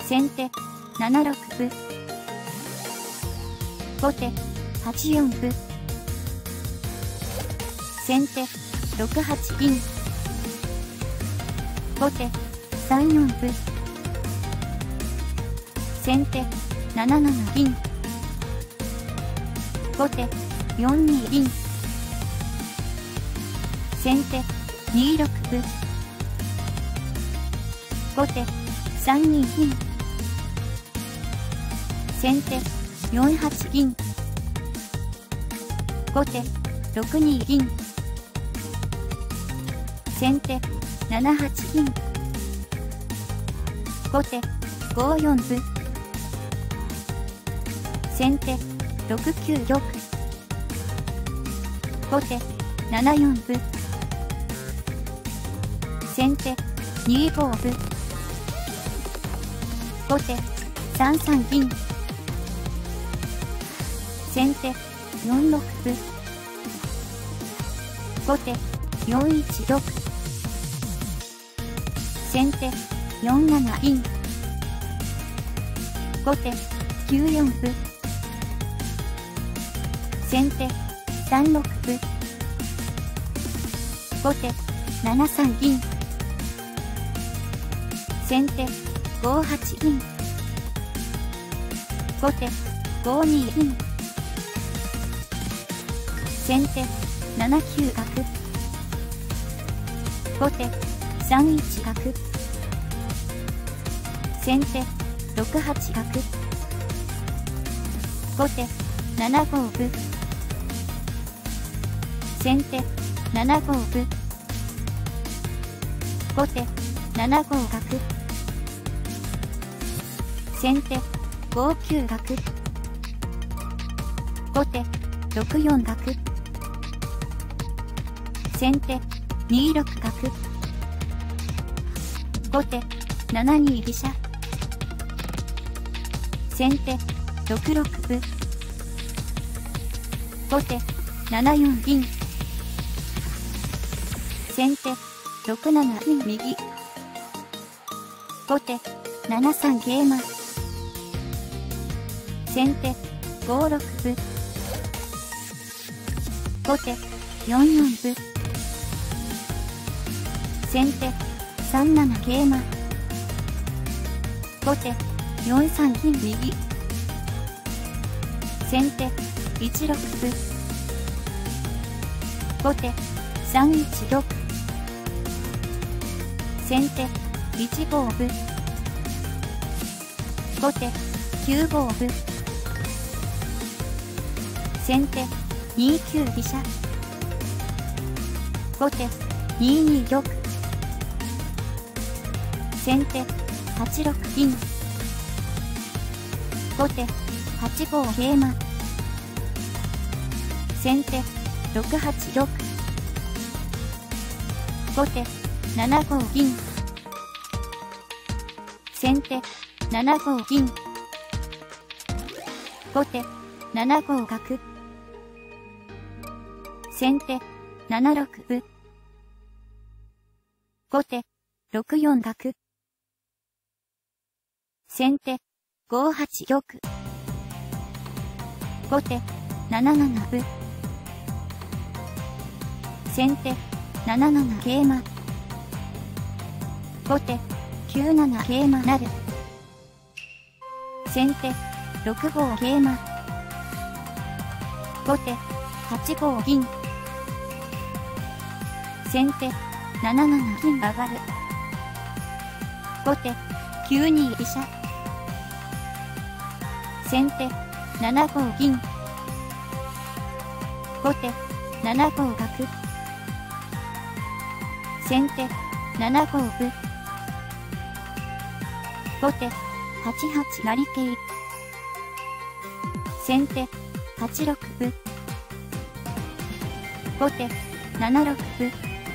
先手7六歩。後手8四歩。先手6八銀。後手3四歩。先手7七銀。後手4二銀。先手2六歩。後手3二銀。先手4八銀。後手6二銀。先手7八銀。後手5四歩。先手6九玉。後手7四歩。先手2五歩。後手3三銀。先手4六歩。後手4一玉。先手4七銀。後手9四歩。先手3六歩。後手7三銀。先手5八銀。後手5二銀。先手7九角。後手3一角。先手6八角。後手7五歩。先手7五歩。後手7五角。先手5九角。後手6四角。先手2六角。後手7二飛車。先手6六歩。後手7四銀。先手6七銀右。後手7三桂馬。先手5六歩。後手4四歩。先手3七桂馬。後手4三銀右。先手1六歩。後手3一玉。先手1五歩。後手9五歩。先手2九飛車。後手2二玉。先手8六銀。後手8五桂馬。先手6八玉。後手7五銀。先手7五銀。後手7五角。先手7六歩。後手6四角。先手5八玉。後手7七歩。先手7七桂馬。後手9七桂馬成。先手6五桂馬。後手8五銀。先手7七銀上がる。後手9二飛車。先手7五銀。後手7五角。先手7五歩。後手8八成桂。先手8六歩。後手7六歩。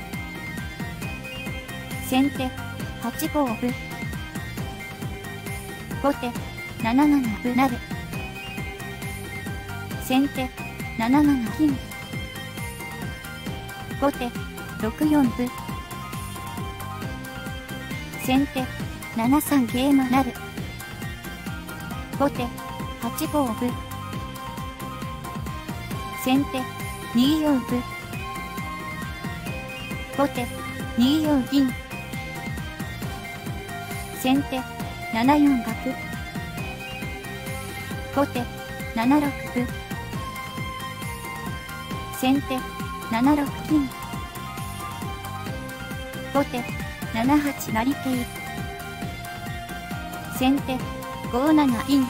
先手8五歩。後手7七歩成。先手7七銀。後手6四歩。先手7三桂馬成。 後手8五歩。先手2四歩。後手2四銀。先手7四角。後手7六歩。先手7六金。後手7八成桂。先手5七銀。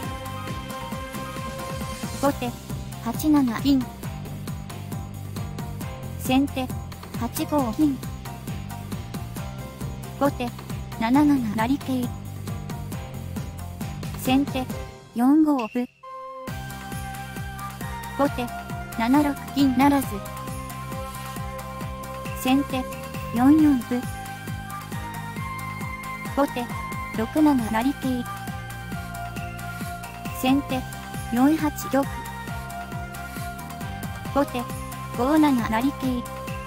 後手8七銀。先手8五銀。後手7七成桂。先手4五歩。後手7六銀ならず。先手4四歩。後手6七成桂。先手4八玉。後手5七成桂。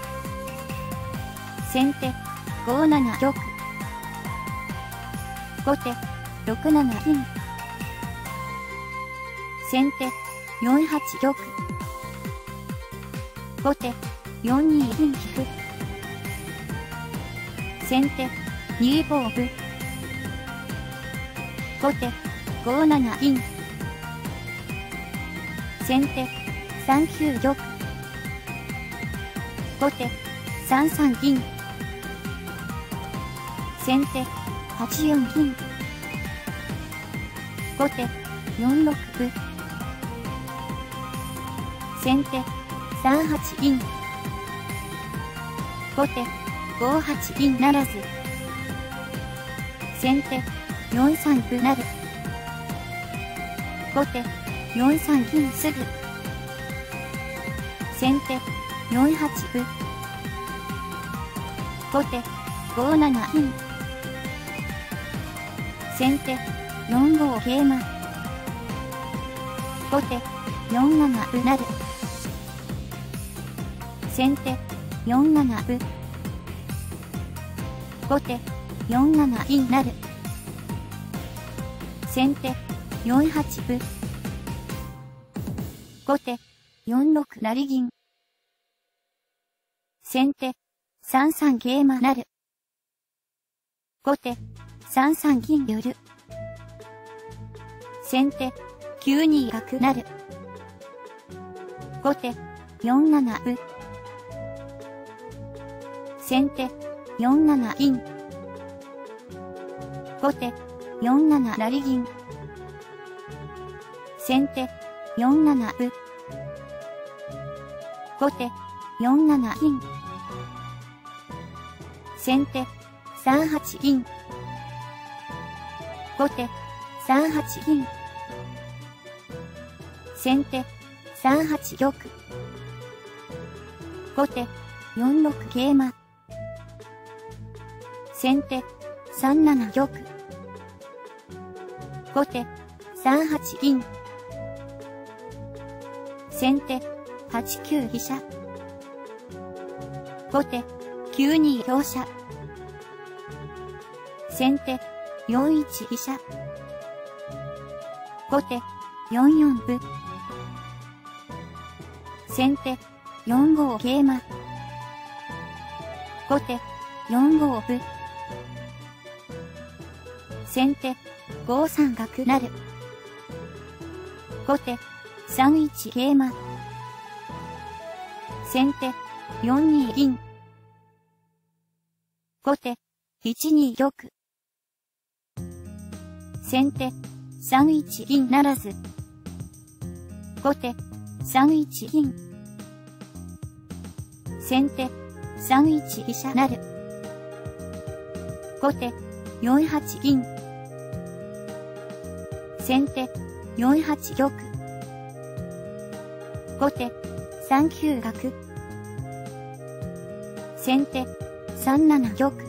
先手5七玉。後手6七銀。先手4八玉。後手4二銀引く。先手2五歩。後手5七銀。先手3九玉。後手3三銀。先手8四銀。後手4六歩。先手3八銀。後手5八銀ならず。先手4三歩成。後手4三銀すぐ。先手4八歩。後手5七銀。先手4五桂馬。後手4七歩成。先手4七歩。後手4七銀成。先手4八歩。後手4六成銀。先手3三桂馬成。後手3三銀寄る。先手9二角成。後手4七歩。先手4七銀。後手4七成銀。先手4七歩。後手4七銀。先手3八銀。後手3八銀。先手3八玉。後手4六桂馬。先手3七玉。後手3八銀。先手8九飛車。後手9二香車。先手4一飛車。後手4四歩。先手4五桂馬。後手4五歩。先手5三角成。後手3一桂馬。先手4二銀。後手1二玉。先手3一銀ならず。後手3一銀。先手3一飛車成。後手4八銀。先手4八玉。後手3九角。先手3七玉。